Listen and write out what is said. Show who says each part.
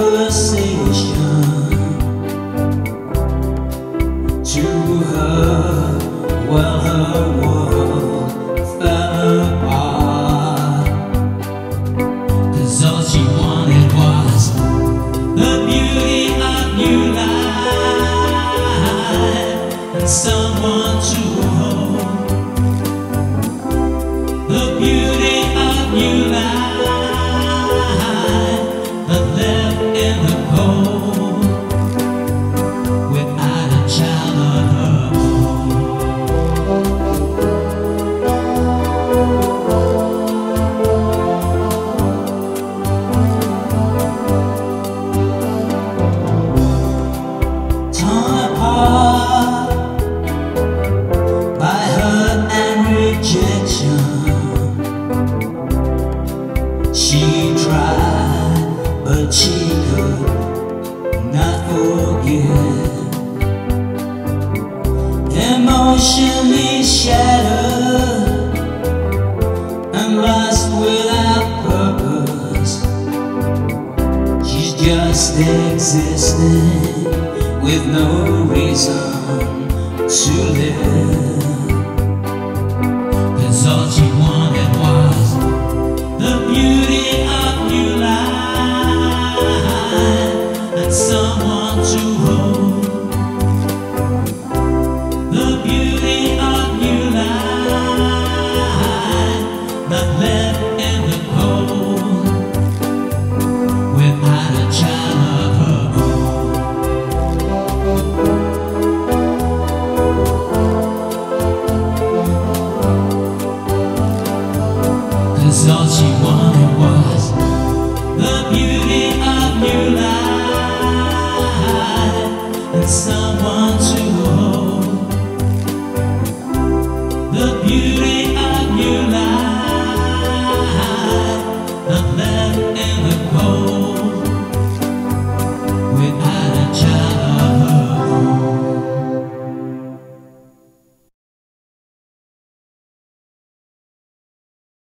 Speaker 1: conversation to her while her world fell apart. 'Cause all she wanted was the beauty of new life and someone to hold. The beauty of new life, but left in the cold without a child of her own. Torn apart by hurt and rejection, she tried, but she could not forget. Emotionally shattered and lost without purpose, she's just existing with no reason to live. 'Cause all she wanted was